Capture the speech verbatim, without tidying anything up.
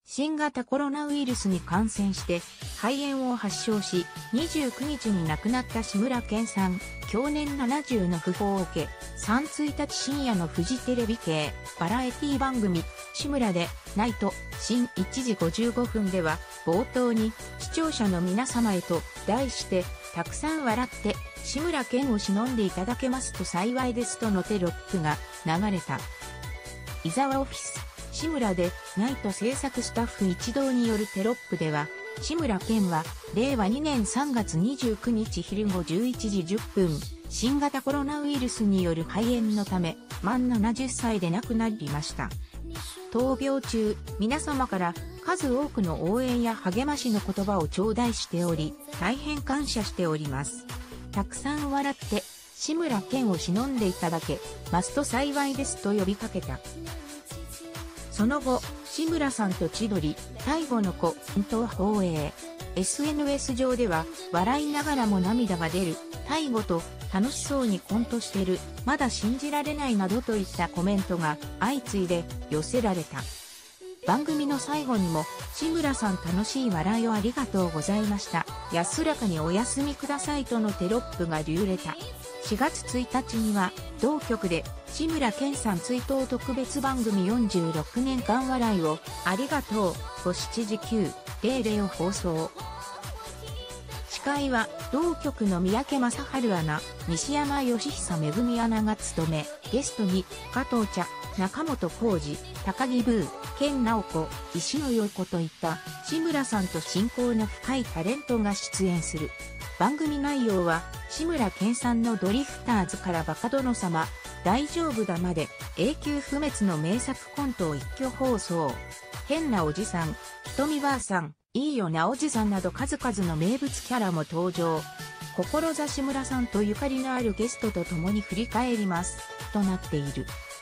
新型コロナウイルスに感染して肺炎を発症し、にじゅうくにちに亡くなった志村けんさん、享年ななじゅうの訃報を受け、さんついたち深夜のフジテレビ系バラエティ番組、志村でナイト、新いちじごじゅうごふんでは、冒頭に視聴者の皆様へと題して、たくさん笑って志村けんを偲んでいただけますと幸いですとのテロップが流れた。伊沢オフィス、志村でナイト制作スタッフ一同によるテロップでは、志村けんはれいわにねんさんがつにじゅうくにち昼ごじゅういちじじゅっぷん、新型コロナウイルスによる肺炎のため、満ななじゅっさいで亡くなりました。闘病中、皆様から数多くの応援や励ましの言葉を頂戴しており、大変感謝しております。たくさん笑って、志村けんを偲んでいただけますと幸いですと呼びかけた。その後、志村さんと千鳥、最後の子、と放映。エスエヌエス 上では、笑いながらも涙が出る、大悟と楽しそうにコントしてる、まだ信じられないなどといったコメントが相次いで寄せられた。番組の最後にも、志村さん楽しい笑いをありがとうございました。安らかにお休みくださいとのテロップが流れた。しがつついたちには、同局で、志村けんさん追悼特別番組よんじゅうろくねんかん笑いを、ありがとう、ごしちじきゅうぜろぜろを放送。司会は、同局の三宅正春アナ、西山義久めぐみアナが務め、ゲストに、加藤茶、中本浩二、高木ブー、健直子、石野陽子といった、志村さんと親交の深いタレントが出演する。番組内容は、志村けんさんのドリフターズからバカ殿様、大丈夫だまで、永久不滅の名作コントを一挙放送。変なおじさん、ひとみばあさん、いいよなおじさんなど数々の名物キャラも登場。志村さんとゆかりのあるゲストと共に振り返ります。となっている。